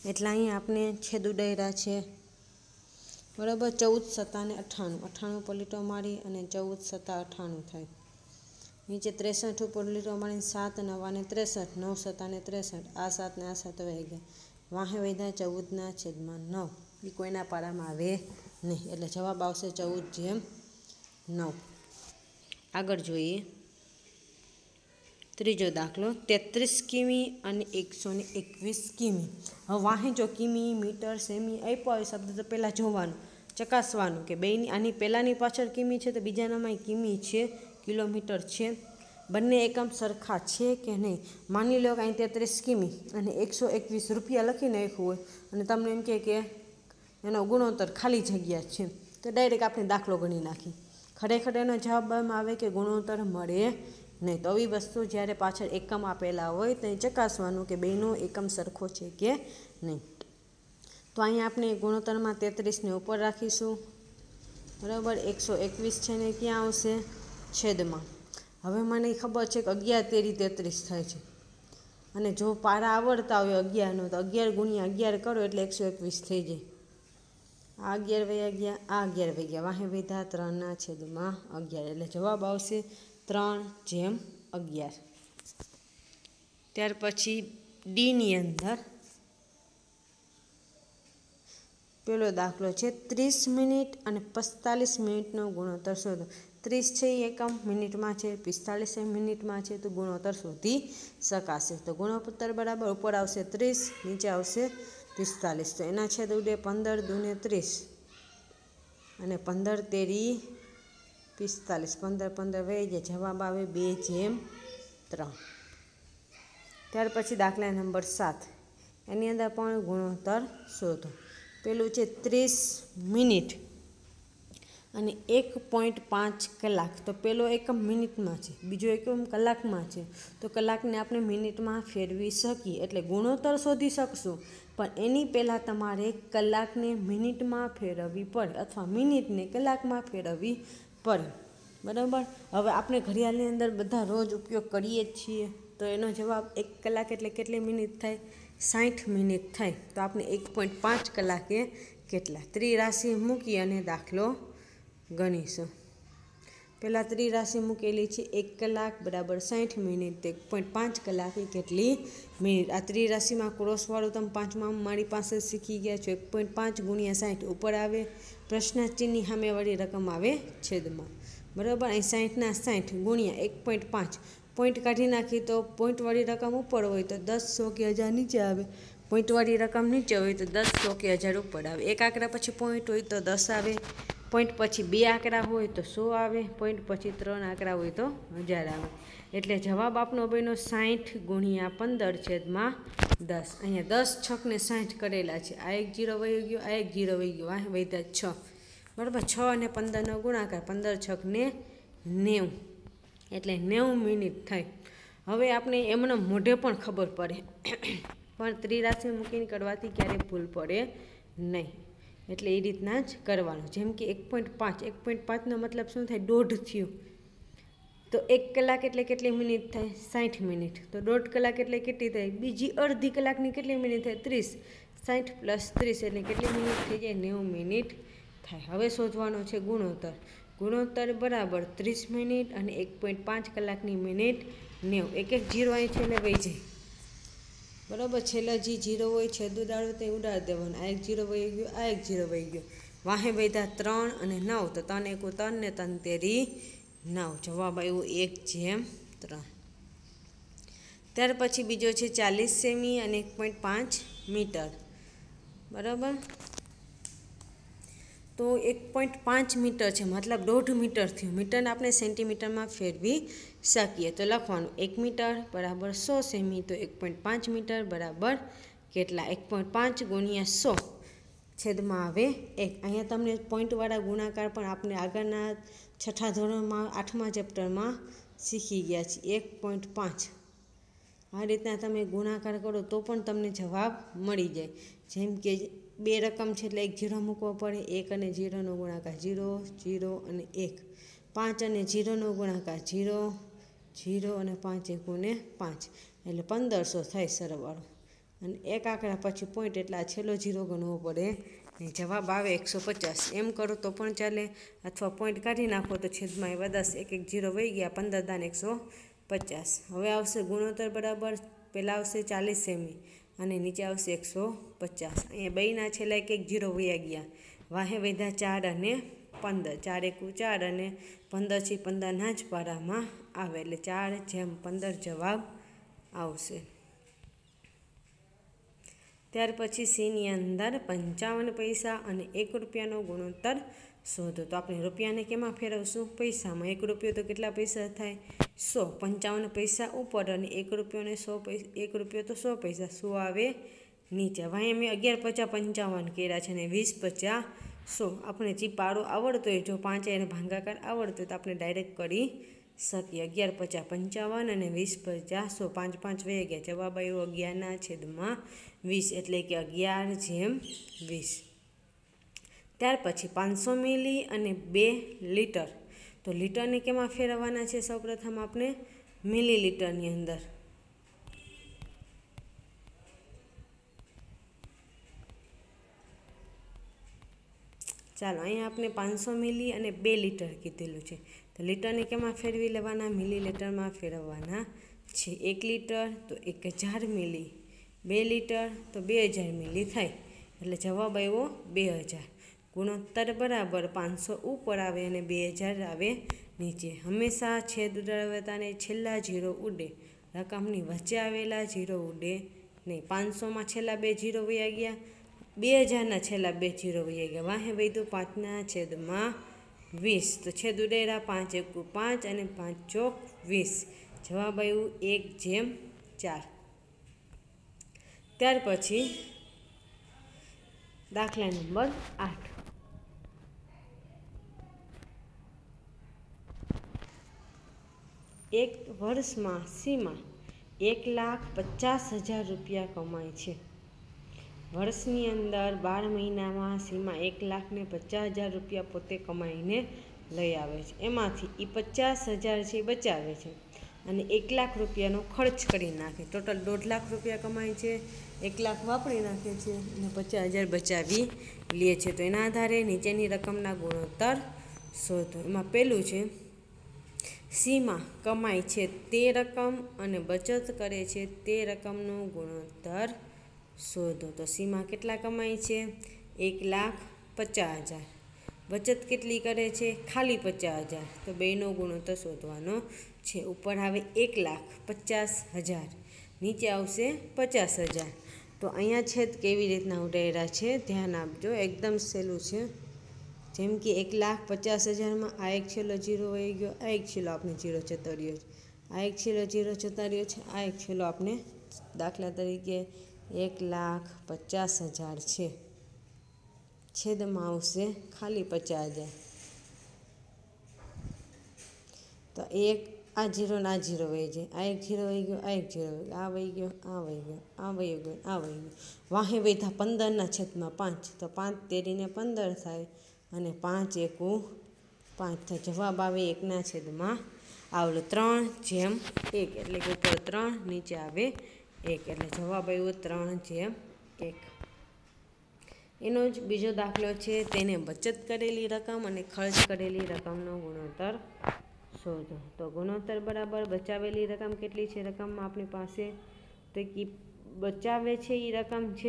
એટલે અહીં આપણે છેદ ઉડાડ્યા છે બરાબર। 14 સત્તા ને 98, 98 પર લીટો મારી અને 14 સત્તા 98 થાય। નીચે 63 ઉપર લીટો મારીને 7 9 ને 63, 9 સત્તા ને 63, આ 7 ને આ 7 વહી ગયા, વાહે વધ્યા 14 છેદમાં 9। એ કોઈના પાડામાં આવે નહીં, એટલે જવાબ આવશે 14/9। આગળ જોઈએ ત્રીજો દાખલો, 33 કિમી અને 121 કિમી। હવે વાહે જો કિમી, મીટર, સેમી આપ્યો હોય શબ્દ તો પહેલાં જોવાનું, ચકાસવાનું કે બેની આની પહેલાંની પાછળ કિમી છે તો બીજાનામાં કિમી છે, કિલોમીટર છે, બંને એકમ સરખા છે કે નહીં। માની લો કે અહીં 33 કિમી અને 121 રૂપિયા લખી નાખ્યું હોય અને તમને એમ કે એનો ગુણોત્તર ખાલી જગ્યા છે તો ડાયરેક્ટ આપણે દાખલો ગણી નાખી, ખરેખર એનો જવાબમાં આવે કે ગુણોત્તર મળે નહીં। તો આવી વસ્તુ જ્યારે પાછળ એકમ આપેલા હોય તો ચકાસવાનું કે બેનો એકમ સરખો છે કે નહીં। તો અહીંયા આપણે ગુણોત્તરમાં 33 ને ઉપર રાખીશું બરાબર, 121 છે ને ક્યાં આવશે છેદમાં। હવે મને ખબર છે કે 11 તેરી 33 થાય છે અને જો પારા આવડતા હોય 11નો તો 11 ગુણ્યા 11 કરો એટલે 121 થઈ જાય। આ 11 વયા ગયા, આ 11 વહી ગયા, વાહે વધ્યા 3/11 એટલે જવાબ આવશે 3/11। ત્યાર પછી ડીની અંદર પેલો દાખલો છે 30 મિનિટ અને 45 મિનિટનો ગુણોત્તર શોધો। 30 છે એ એકમ મિનિટમાં છે, 45 એ મિનિટમાં છે, તો ગુણોત્તર શોધી શકાશે। તો ગુણોત્તર બરાબર ઉપર આવશે 30, નીચે આવશે 45, તો એના છેદ ઉડે 15 દૂને 30 અને 15 તેરી 45, 15 15 વહી જાય, જવાબ આવે 2/3। ત્યાર પછી દાખલા નંબર 7, એની અંદર પણ ગુણોત્તર શોધો। પેલું છે 30 મિનિટ અને 1.5 કલાક, તો પેલો એકમ મિનિટમાં છે, બીજો એકમ કલાકમાં છે, તો કલાકને આપણે મિનિટમાં ફેરવી શકીએ એટલે ગુણોત્તર શોધી શકશું, પણ એની પહેલાં તમારે કલાકને મિનિટમાં ફેરવવી પડે અથવા મિનિટને કલાકમાં ફેરવવી પડે બરાબર। હવે આપણે ઘડિયાળની અંદર બધા રોજ ઉપયોગ કરીએ જ છીએ, તો એનો જવાબ 1 કલાક એટલે કેટલી મિનિટ થાય 60 મિનિટ થાય। તો આપણે 1.5 કલાકે કેટલા ત્રિરાશિ મૂકી અને દાખલો ગણીશું। પહેલાં ત્રિરાશિ મૂકેલી છે 1 કલાક બરાબર 60 મિનિટ, 1.5 કલાકે કેટલી મિનિટ। આ ત્રિરાશિમાં ક્રોસવાળું તમે 5મા મારી પાસે શીખી ગયા છો, 1.5 ગુણ્યા 60 ઉપર આવે, પ્રશ્ન ચિહ્નની સામેવાળી રકમ આવે છેદમાં બરાબર। અહીં 60ના 60 ગુણ્યા 1.5, પોઈન્ટ કાઢી નાખી તો પોઈન્ટવાળી રકમ ઉપર હોય તો 10, 100 કે 1000 નીચે આવે, પોઈન્ટવાળી રકમ નીચે હોય તો 10, 100 કે 1000 ઉપર આવે। એક આંકડા પછી પોઈન્ટ હોય તો 10 આવે, પોઈન્ટ પછી 2 આંકડા હોય તો 100 આવે, પોઈન્ટ પછી 3 આંકડા હોય તો 1000 આવે। એટલે જવાબ આપણો બન્યો 60 ગુણ્યા 15 છેદમાં 10। અહીંયા 10 છકને 60 કરેલા છે, આ એક 0 વહી ગયો, આ એક 0 વહી ગયો, આ વધ્યા 6 બરાબર। 6 અને 15નો ગુણાકાર 15 છકને 90 એટલે 90 મિનિટ થાય। હવે આપણે એમને મોઢે પણ ખબર પડે પણ ત્રિરાશિ મૂકીને કરવાથી ક્યારેય ભૂલ પડે નહીં, એટલે એ રીતના જ કરવાનું। જેમ કે 1.5, 1.5નો મતલબ શું થાય દોઢ થયું, તો 1 કલાક એટલે કેટલી મિનિટ થાય 60 મિનિટ, તો દોઢ કલાક એટલે કેટલી થાય બીજી અડધી કલાકની કેટલી મિનિટ થાય 30, 60 + 30 એટલે કેટલી મિનિટ થઈ જાય 90 મિનિટ થાય। હવે શોધવાનો છે ગુણોત્તર, ગુણોત્તર બરાબર 30 મિનિટ અને 1.5 કલાકની મિનિટ 90, એક એક 0 અહીં છેલ્લે વહી જાય બરાબર, છેલ્લા જે 0 હોય છેદ ઉડાડો તે ઉડાડી દેવાનો, આ એક 0 વહી ગયો, આ એક 0 વહી ગયો, વાહે વધ્યા 3 અને 9, તો 3 એકુ 3 ને 3 તેરી 9, જવાબ આવ્યો 1/3। ત્યાર પછી બીજો છે 40 સેમી અને 1.5 મીટર બરાબર, તો 1.5 મીટર છે મતલબ 1.5 મીટર થયું, મીટરને આપણે સેન્ટીમીટરમાં ફેરવી શકીએ, તો લખવાનું 1 મીટર બરાબર 100 સેમી, તો 1.5 મીટર બરાબર કેટલા 1.5 ગુણ્યા 100 છેદમાં આવે 1। અહીંયા તમને પોઈન્ટવાળા ગુણાકાર પણ આપણે આગળના 6થા ધોરણમાં 8મા ચેપ્ટરમાં શીખી ગયા છીએ 1.5। આ રીતના તમે ગુણાકાર કરો તો પણ તમને જવાબ મળી જાય। જેમ કે 2 રકમ છે એટલે 1 0 મૂકવો પડે, 1 અને 0નો ગુણાકાર 0, 0 અને 1, 5 અને 0નો ગુણાકાર 0, 0 અને 5 એકુને 5 એટલે 1500 થાય સરવાળો અને એક આંકડા પછી પોઈન્ટ એટલે આ છેલ્લો 0 ગણવો પડે નહીં। જવાબ આવે 150। એમ કરો તો પણ ચાલે, અથવા પોઈન્ટ કાઢી નાખો તો છેદમાં આવ્યા 10, એક 0 વહી ગયા, 15 દાન 150। હવે આવશે ગુણોત્તર બરાબર, પહેલાં આવશે 40 સેમી અને નીચે આવશે 150। અહીંયા બેયના છેલ્લા એક 0 વયા ગયા, વાહે વધ્યા 4 અને 15, 4 એકુ 4 અને 15 છે 15ના જ પારામાં આવે એટલે 4/15 જવાબ આવશે। ત્યાર પછી સીની અંદર 55 પૈસા અને 1 રૂપિયાનો ગુણોત્તર શોધો। તો આપણે રૂપિયાને કેમાં ફેરવશું? પૈસામાં। 1 રૂપિયો તો કેટલા પૈસા થાય? 100। 55 પૈસા ઉપર અને 1 રૂપિયોને 100 પૈસા, 1 રૂપિયો તો 100 પૈસા, 100 આવે નીચે। વાંહે મેં 11 પચા 55 કર્યા છે અને 20 પચા 100। આપણે જે પાડો આવડતો હોય, જો 5 એને ભાગાકાર આવડતો હોય તો આપણે ડાયરેક્ટ કરી શકીએ। 11 પચા 55 અને 20 પચા 100, 5 5 વહી ગયા, જવાબ આવ્યો 11/20 એટલે કે 11/20। ત્યાર પછી 500 મિલી અને 2 લીટર। તો લીટરને કેમાં ફેરવવાના છે? સૌપ્રથમ આપણે મિલીલીટરની અંદર। ચાલો, અહીંયા આપણે 500 મિલી અને 2 લીટર કીધેલું છે, તો લીટરને કેમાં ફેરવી લેવાના? મિલીલીટરમાં ફેરવવાના છે। 1 લીટર તો 1000 મિલી, 2 લીટર તો 2000 મિલી થાય, એટલે જવાબ આવ્યો 2000। ગુણોત્તર બરાબર 500 ઉપર આવે અને 2000 આવે નીચે। હંમેશા છેદ ઉડાડતાને છેલ્લા 0 ઉડે, રકમની વચ્ચે આવેલા 0 ઉડે નહીં। 500માં છેલ્લા 2 0 વયા ગયા, 2000ના છેલ્લા 2 0 વયા ગયા, વાહે વધ્યું 5/20, તો છેદ ઉડાડ્યા, 5 એકુ 5 અને 5 ચોક 20, જવાબ આવ્યું 1/4। ત્યાર પછી દાખલા નંબર 8। એક વર્ષમાં સીમા 1,50,000 રૂપિયા કમાય છે। વર્ષની અંદર 12 મહિનામાં સીમા 1,50,000 રૂપિયા પોતે કમાઈને લઈ આવે છે। એમાંથી એ 50,000 છે બચાવે છે અને 1,00,000 રૂપિયાનો ખર્ચ કરી નાખે। ટોટલ 1.5 લાખ રૂપિયા કમાય છે, 1 લાખ વાપરી નાખે છે અને 50,000 બચાવી લે છે। તો એના આધારે નીચેની રકમના ગુણોત્તર શોધો। એમાં પહેલું છે, સીમા કમાય છે તે રકમ અને બચત કરે છે તે રકમનો ગુણોત્તર શોધો। તો સીમા કેટલા કમાય છે? 1,50,000। બચત કેટલી કરે છે? ખાલી 50,000। તો બેનો ગુણોત્તર શોધવાનો છે। ઉપર આવે 1,50,000, નીચે આવશે 50,000। તો અહીંયા છેદ કેવી રીતના ઉડાડ્યા છે ધ્યાન આપજો, એકદમ સહેલું છે। જેમ કે 1,50,000માં આ એક છેલ્લો 0 વહી ગયો, આ એક છેલ્લો આપણે 0 જતો રહ્યો છે, આ એક છેલ્લો 0 જતા રહ્યો છે, આ એક છેલ્લો આપણે દાખલા તરીકે 1,50,000 છે, છેદમાં આવશે ખાલી 50,000। તો એક આ 0 ને આ 0 વહી જાય, આ એક 0 વહી ગયો, આ એક 0 વહી ગયો, આ વહી ગયો, આ વહી ગયો, આ વહી ગયો, આ વહી ગયો, વાહે વધ્યા 15ના છેદમાં 5, તો 5 તેરીને 15 થાય અને 5 એકુ 5 થાય, જવાબ આવે 1ના છેદમાં આવલો 3/1, એટલે કે ઉપર 3 નીચે આવે 1, એટલે જવાબ આવ્યો 3/1। એનો જ બીજો દાખલો છે, તેને બચત કરેલી રકમ અને ખર્ચ કરેલી રકમનો ગુણોત્તર શોધો। તો ગુણોત્તર બરાબર બચાવેલી રકમ કેટલી છે રકમમાં આપણી પાસે? તો કે બચાવે છે એ રકમ છે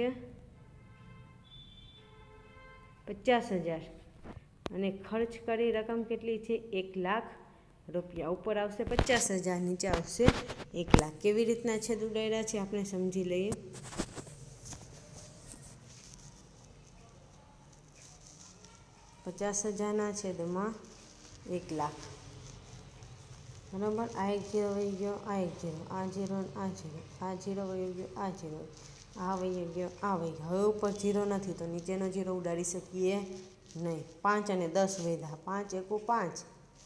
50,000 અને ખર્ચ કરી રકમ કેટલી છે? 1,00,000 રૂપિયા। ઉપર આવશે 50,000, નીચે આવશે 1,00,000। કેવી રીતના છેદ ઉડાડ્યા છે આપણે સમજી લઈએ। 50,000ના છેદમાં 1,00,000, બરાબર। આ એક 0 વહી ગયો, આ એક 0, આ 0 આ 0, આ 0 વહી ગયો, આ 0, આ વહી ગયો, આ વહી ગયો। હવે ઉપર 0 નથી તો નીચેનો 0 ઉડાડી શકીએ નહીં। 5 અને 10 વધ્યા, 5 એકુ 5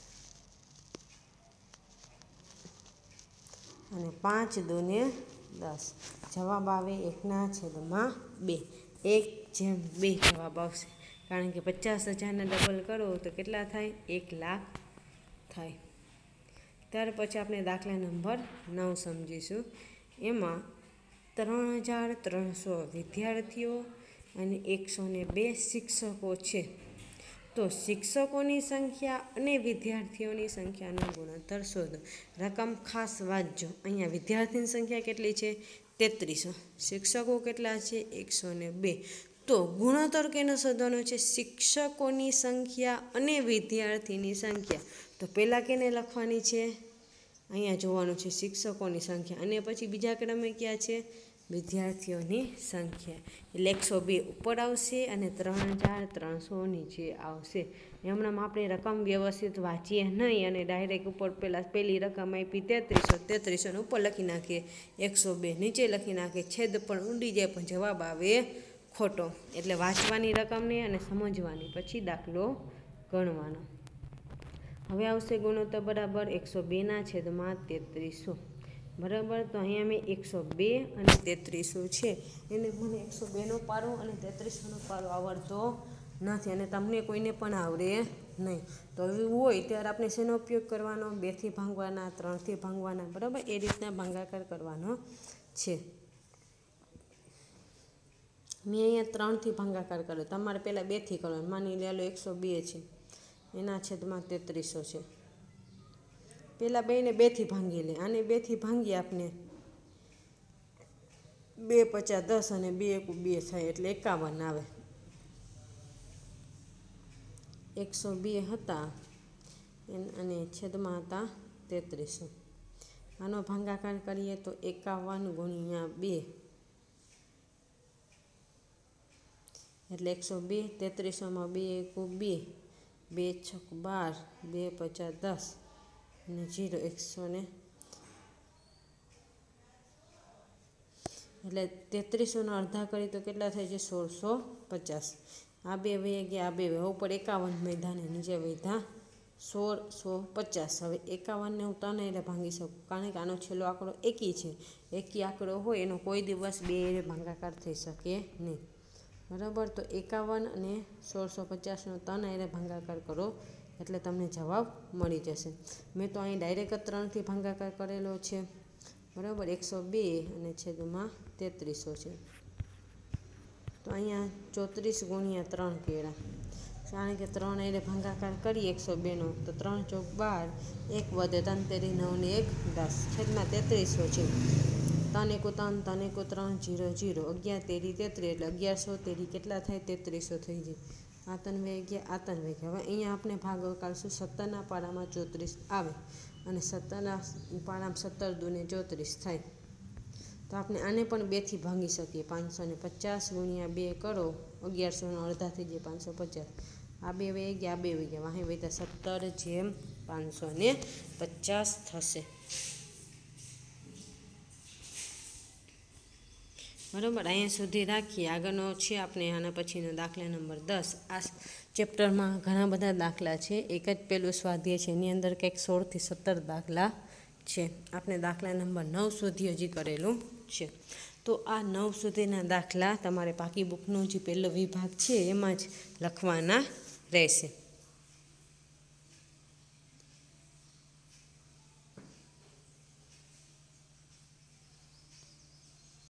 અને 5 દુને 10, જવાબ આવે 1ના છેદમાં 2, 1/2 જવાબ આવશે। કારણ કે 50,000ને ડબલ કરો તો કેટલા થાય? 1,00,000 થાય। ત્યાર પછી આપણે દાખલા નંબર 9 સમજીશું। એમાં 3300 વિદ્યાર્થીઓ અને 102 શિક્ષકો છે, તો શિક્ષકોની સંખ્યા અને વિદ્યાર્થીઓની સંખ્યાનો ગુણોત્તર શોધો. રકમ ખાસ વાંચજો. અહીંયા વિદ્યાર્થીની સંખ્યા કેટલી છે? 3300. શિક્ષકો કેટલા છે? 102. તો ગુણોત્તર કેનો શોધવાનો છે? શિક્ષકોની સંખ્યા અને વિદ્યાર્થીની સંખ્યા. તો પહેલાં કેને લખવાની છે? અહીંયા જોવાનું છે શિક્ષકોની સંખ્યા, અને પછી બીજા ક્રમે ક્યાં છે? વિદ્યાર્થીઓની સંખ્યા. એટલે 102 ઉપર આવશે અને 3300 નીચે આવશે. હમણાં આપણે રકમ વ્યવસ્થિત વાંચીએ નહીં અને ડાયરેક્ટ ઉપર પહેલી રકમ આપી 3300 ઉપર લખી નાખીએ, 102 નીચે લખી નાખીએ, છેદ પણ ઊંડી જાય પણ જવાબ આવે ખોટો. એટલે વાંચવાની રકમને અને સમજવાની, પછી દાખલો ગણવાનો. હવે આવશે ગુણોત્તર બરાબર 102 છેદમાં 3300. બરાબર, તો અહીંયા મેં 102 અને 3300 છે, એને મને 102નો પારો અને 3300નો પારો આવડતો નથી, અને તમને કોઈને પણ આવડે નહીં. તો એવું હોય ત્યારે આપણે શેનો ઉપયોગ કરવાનો? 2થી ભાંગવાના, 3થી ભાંગવાના. બરાબર, એ રીતના ભાગાકાર કરવાનો છે. મેં અહીંયા 3થી ભાગાકાર કર્યો, તમારે પહેલાં 2થી કરવાનો. માની લો 102 છે, એના છેદમાં 3300 છે. પહેલાં બેને 2થી ભાંગી લે, આને 2થી ભાંગી આપણે 2 × 5 = 10 અને 2 × 2 થાય એટલે 51 આવે. 102 હતા અને છેદમાં હતા 3300. આનો ભાગાકાર કરીએ તો 51 × 2 એટલે 102. 3300માં 2 × 2, 2 × 6 = 12, 2 × 5 = 10 અને 0 100 એટલે 3300નો અડધા કરી તો કેટલા થાય છે? 1650. આ 2 વહી ગયા, આ 2 હવે ઉપર 51 મેદાને નીચે વધ્યા 1650. હવે 51ને હું 3 એટલે ભાંગી શકું, કારણ કે આનો છેલ્લો આંકડો એકી છે. એકી આંકડો હોય એનો કોઈ દિવસ 2 ભાગાકાર થઈ શકે નહીં. બરાબર, તો 51 અને 1650નો 3 એટલે ભાગાકાર કરો એટલે તમને જવાબ મળી જશે. મેં તો અહીં ડાયરેક્ટ 3થી ભાગાકાર કરેલો છે. બરાબર, 102 અને છેદમાં 3300 છે. તો અહીંયા 34 × 3 કર્યા, કારણ કે 3 એટલે ભાગાકાર કરીએ 102નો તો 3 × 4 = 12, 1 વધે 3 તેરી 9 ને 1 10 છેદમાં 3300 છે. 3 × 3 3 × 3 0 0, 11 તેરી 33 એટલે 1100 તેરી કેટલા થાય? 3300 થઈ જાય. આ 3 વહી ગયા, આ 3 વહી ગયા. હવે અહીંયા આપણે ભાગો કાઢશું. 17ના પારામાં 34 આવે અને 17ના પારામાં 17 × 2 = 34 થાય. તો આપણે આને પણ 2થી ભાંગી શકીએ. 550 × 2 કરો, 1100નો અડધા થઈ જાય 550. આ 2 વહી ગયા, આ 2 વહી ગયા, વાહે વધ્યા 17/550 થશે. બરાબર, અહીંયા સુધી રાખીએ. આગળનો છે આપણે આના પછીનો દાખલા નંબર 10. આ ચેપ્ટરમાં ઘણા બધા દાખલા છે. એક જ પેલું સ્વાધ્યાય છે, એની અંદર કંઈક 16 થી 17 દાખલા છે. આપણે દાખલા નંબર 9 સુધી હજી કરેલું છે. તો આ 9 સુધીના દાખલા તમારે પાકી બુકનો જે પહેલો વિભાગ છે એમાં જ લખવાના રહેશે.